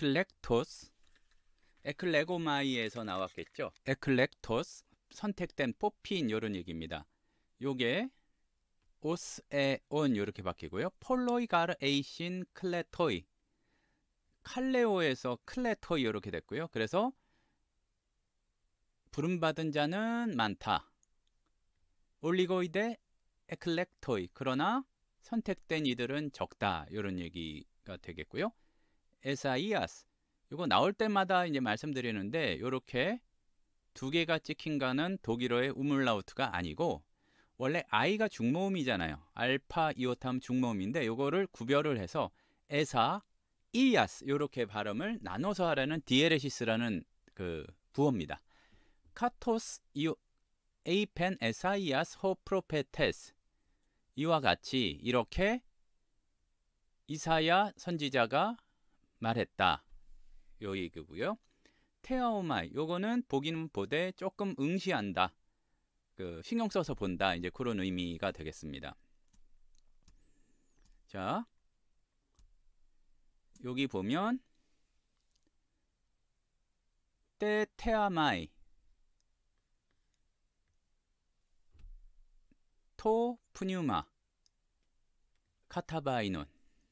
에클렉토스, 에클레고마이에서 나왔겠죠. 에클렉토스, 선택된, 뽑힌 이런 얘기입니다. 요게 오스에 온 이렇게 바뀌고요. 폴로이 가르 에이신 클레토이, 칼레오에서 클레토이 이렇게 됐고요. 그래서 부름받은 자는 많다. 올리고이데 에클렉토이, 그러나 선택된 이들은 적다. 이런 얘기가 되겠고요. 에사이아스, 이거 나올 때마다 이제 말씀드리는데 이렇게 두 개가 찍힌 거는 독일어의 우물라우트가 아니고 원래 I가 중모음이잖아요. 알파 이오탐 중모음인데 이거를 구별을 해서 에사 이아스 이렇게 발음을 나눠서 하라는 디에레시스라는 그 부호입니다. 카토스 이오 에이펜 에사이아스 호 프로페테스, 이와 같이 이렇게 이사야 선지자가 말했다. 요 얘기고요. 테아오마이, 요거는 보기는 보되 조금 응시한다. 그 신경 써서 본다. 이제 그런 의미가 되겠습니다. 자, 여기 보면 때 테아마이 토 푸뉴마 카타바이논,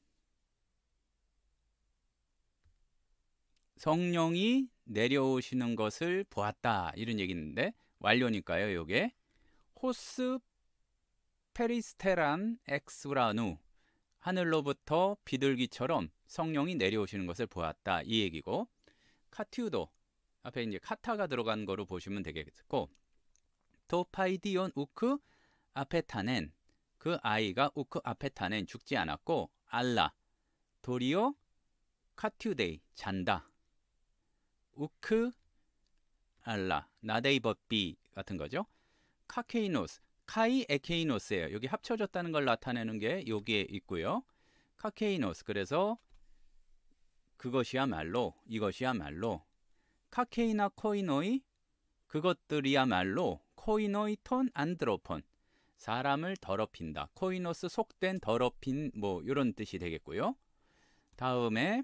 성령이 내려오시는 것을 보았다. 이런 얘기인데 완료니까요. 요게 호스 페리스테란 엑스라누, 하늘로부터 비둘기처럼 성령이 내려오시는 것을 보았다. 이 얘기고, 카티우도 앞에 이제 카타가 들어간 거로 보시면 되겠고, 토파이디온 우크 아페타넨, 그 아이가 우크 아페타넨 죽지 않았고, 알라 도리오 카티우데이 잔다. 우크 알라 나데이버비 같은 거죠. 카케이노스, 카이 에케이노스예요. 여기 합쳐졌다는 걸 나타내는 게 여기에 있고요. 카케이노스, 그래서 그것이야말로, 이것이야말로, 카케이나 코이노이, 그것들이야말로, 코이노이 톤 안드로폰, 사람을 더럽힌다. 코이노스 속된, 더럽힌, 뭐 이런 뜻이 되겠고요. 다음에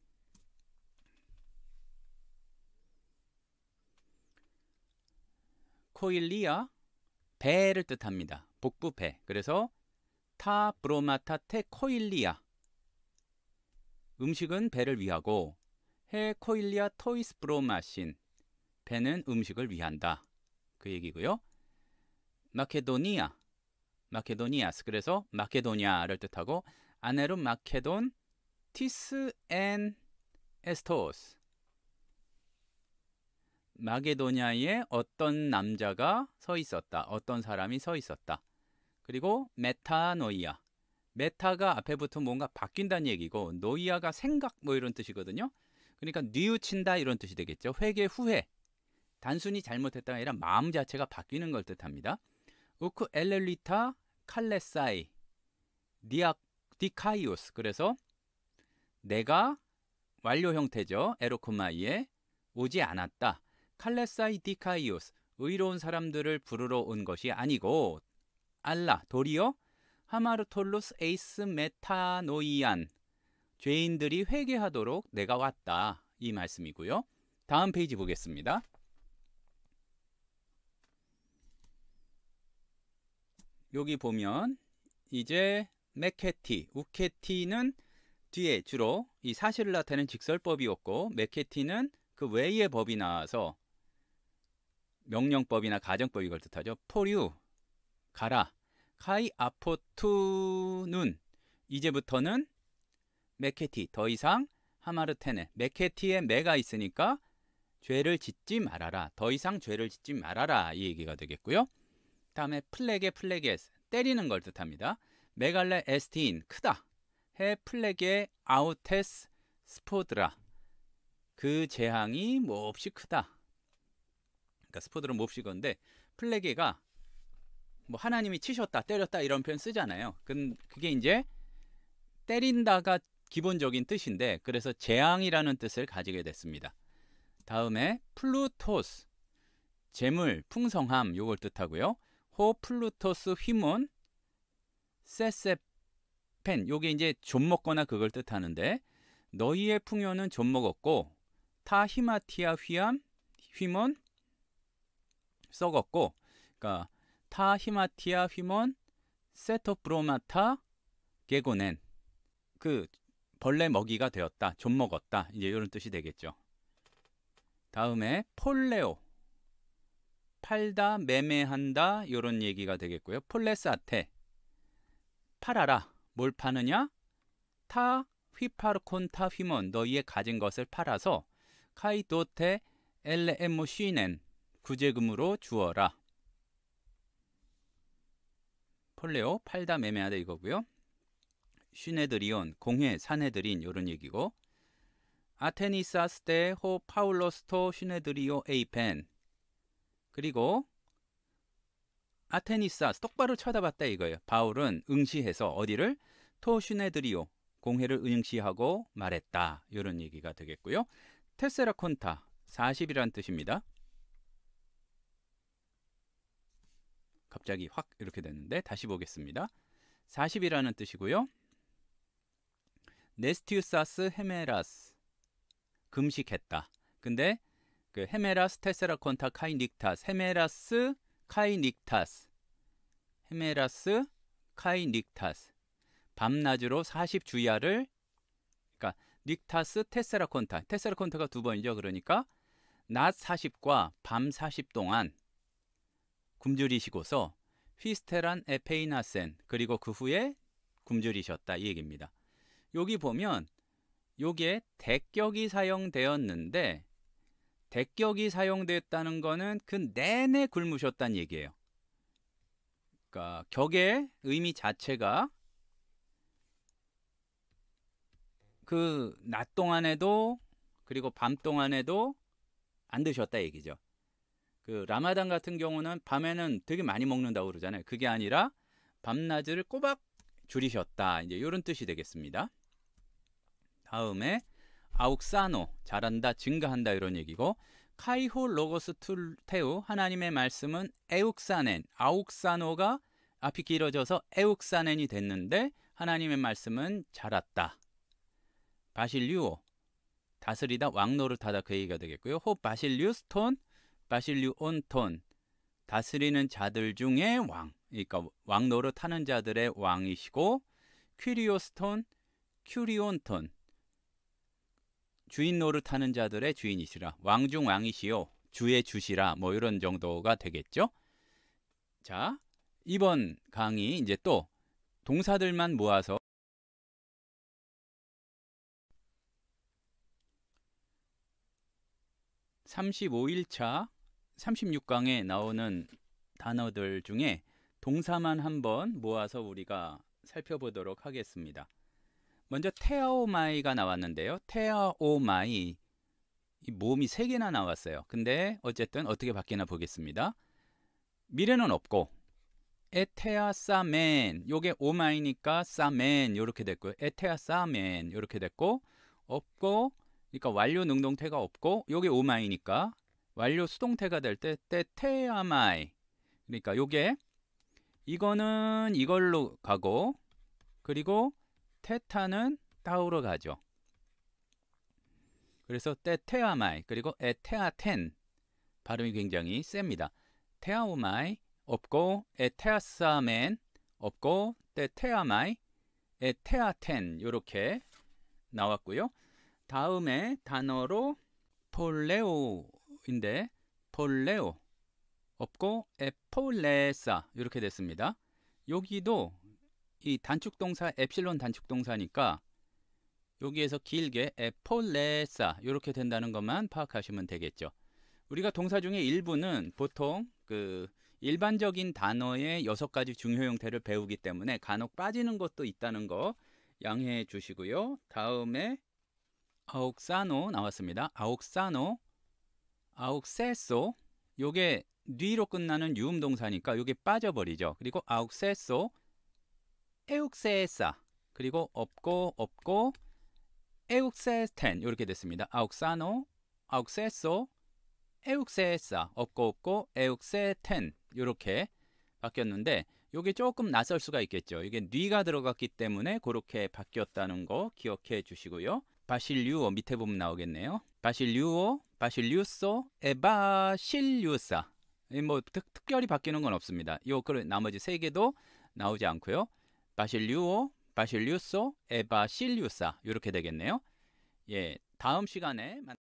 코일리아, 배를 뜻합니다. 복부배. 그래서 타 브로마타테 코일리아, 음식은 배를 위하고, 해 코일리아 토이스 브로마신, 배는 음식을 위한다. 그 얘기고요. 마케도니아, 마케도니아스, 그래서 마케도니아를 뜻하고, 아네룸 마케돈 티스 앤 에스토스, 마게도냐에 어떤 남자가 서 있었다. 어떤 사람이 서 있었다. 그리고 메타노이아, 메타가 앞에 붙으면 뭔가 바뀐다는 얘기고, 노이아가 생각 뭐 이런 뜻이거든요. 그러니까 뉘우친다 이런 뜻이 되겠죠. 회개 후회, 단순히 잘못했다가 아니라 마음 자체가 바뀌는 걸 뜻합니다. 우크 엘렐리타 칼레사이 디카이오스, 그래서 내가 완료 형태죠. 에로코마이에 오지 않았다. 칼레사이 디카이오스, 의로운 사람들을 부르러 온 것이 아니고, 알라 도리어 하마르톨루스 에이스 메타노이안, 죄인들이 회개하도록 내가 왔다. 이 말씀이고요. 다음 페이지 보겠습니다. 여기 보면 이제 메케티, 우케티는 뒤에 주로 이 사실을 나타내는 직설법이었고, 메케티는 그 외의 법이 나와서 명령법이나 가정법 이걸 뜻하죠. 포류, 가라. 카이 아포투는, 이제부터는 메케티, 더 이상 하마르테네, 메케티에 메가 있으니까 죄를 짓지 말아라. 더 이상 죄를 짓지 말아라. 이 얘기가 되겠고요. 다음에 플레게, 플레게스, 때리는 걸 뜻합니다. 메갈레 에스틴, 크다. 해 플레게 아우테스 스포드라, 그 재앙이 몹시 크다. 그러니까 스포드는 몹시 건데, 플레게가 뭐 하나님이 치셨다, 때렸다 이런 표현 쓰잖아요. 그게 이제 때린다가 기본적인 뜻인데, 그래서 재앙이라는 뜻을 가지게 됐습니다. 다음에 플루토스, 재물, 풍성함, 요걸 뜻하고요. 호 플루토스 휘몬 세세펜, 요게 이제 좀 먹거나 그걸 뜻하는데, 너희의 풍요는 좀 먹었고 타 히마티아 휘먼 썩었고, 그러니까 타 히마티아 휘먼 세토브로마타 게고넨, 그 벌레 먹이가 되었다, 좀 먹었다, 이제 이런 뜻이 되겠죠. 다음에 폴레오, 팔다, 매매한다, 이런 얘기가 되겠고요. 폴레사테, 팔아라. 뭘 파느냐? 타 휘파르콘타 휘먼, 너희의 가진 것을 팔아서 카이도테 엘레에모 쉬넨, 구제금으로 주어라. 폴레오, 팔다, 매매하다 이거고요. 쉬네드리온, 공회, 사네드린, 이런 얘기고, 아테니사스 때 호 파울로스토 쉬네드리오 에이펜, 그리고 아테니사스, 똑바로 쳐다봤다 이거예요. 바울은 응시해서 어디를? 토 쉬네드리오, 공회를 응시하고 말했다, 이런 얘기가 되겠고요. 테세라콘타, 40이라는 뜻입니다. 갑자기 확 이렇게 됐는데 다시 보겠습니다. 40이라는 뜻이고요. 네스티우사스 헤메라스, 금식했다. 근데 그 헤메라스 테세라콘타 카이 닉타스, 헤메라스 카이 닉타스, 헤메라스 카이 닉타스, 밤낮으로 40주야를, 그러니까 닉타스 테세라콘타, 테세라콘타가 두 번이죠. 그러니까 낮 40과 밤 40 동안 굶주리시고서 휘스테란 에페이나센, 그리고 그 후에 굶주리셨다, 이 얘기입니다. 여기 보면 요게 대격이 사용되었는데, 대격이 사용되었다는 거는 그 내내 굶으셨다는 얘기예요. 그러니까 격의 의미 자체가 그 낮 동안에도 그리고 밤 동안에도 안 드셨다 얘기죠. 그 라마단 같은 경우는 밤에는 되게 많이 먹는다고 그러잖아요. 그게 아니라 밤낮을 꼬박 줄이셨다, 이제 이런 뜻이 되겠습니다. 다음에 아욱사노, 잘한다, 증가한다, 이런 얘기고, 카이호 로고스 테우, 하나님의 말씀은 에욱사넨, 아욱사노가 앞이 길어져서 에욱사넨이 됐는데 하나님의 말씀은 자랐다. 바실류오, 다스리다, 왕노릇하다, 그 얘기가 되겠고요. 호 바실류스톤, 바실류온톤, 다스리는 자들 중에 왕, 그러니까 왕노릇하는 자들의 왕이시고, 퀴리오스톤, 큐리온톤, 주인 노릇하는 자들의 주인이시라, 왕중 왕이시요, 주의 주시라, 뭐 이런 정도가 되겠죠. 자, 이번 강의 이제 또 동사들만 모아서 35일차 36강에 나오는 단어들 중에 동사만 한번 모아서 우리가 살펴보도록 하겠습니다. 먼저 테아오마이가 나왔는데요. 테아오마이, 이 모음이 3개나 나왔어요. 근데 어쨌든 어떻게 바뀌나 보겠습니다. 미래는 없고, 에테아사멘, 요게 오마이니까 사멘 이렇게 됐고요. 에테아사멘 이렇게 됐고, 없고, 그러니까 완료 능동태가 없고, 요게 오마이니까 완료 수동태가 될 때 테테아마이, 그러니까 요게 이거는 이걸로 가고, 그리고 테타는 따우러 가죠. 그래서 테테아마이, 그리고 에테아텐, 발음이 굉장히 셉니다. 테아오마이 없고, 에테아사멘 없고, 테테아마이, 에테아텐 이렇게 나왔고요. 다음에 단어로 폴레오인데, 폴레오 없고 에폴레사 이렇게 됐습니다. 여기도 이 단축동사 엡실론 단축동사니까 여기에서 길게 에폴레사 이렇게 된다는 것만 파악하시면 되겠죠. 우리가 동사 중에 일부는 보통 그 일반적인 단어의 6가지 중요 형태를 배우기 때문에 간혹 빠지는 것도 있다는 거 양해해 주시고요. 다음에 아욱사노 나왔습니다. 아욱사노, 아욱세소, 요게 뉘로 끝나는 유음동사니까 요게 빠져버리죠. 그리고 아욱세소, 에욱세사, 그리고 없고 에욱세텐 이렇게 됐습니다. 아욱사노, 아욱세소, 에욱세사, 없고 에욱세텐 이렇게 바뀌었는데, 요게 조금 낯설 수가 있겠죠. 이게 뉘가 들어갔기 때문에 그렇게 바뀌었다는 거 기억해 주시고요. 바실리우오 밑에 보면 나오겠네요. 바실리우오, 바실리우소, 에바실리우사. 뭐 특별히 바뀌는 건 없습니다. 요 나머지 세 개도 나오지 않고요. 바실리우오, 바실리우소, 에바실리우사 이렇게 되겠네요. 예, 다음 시간에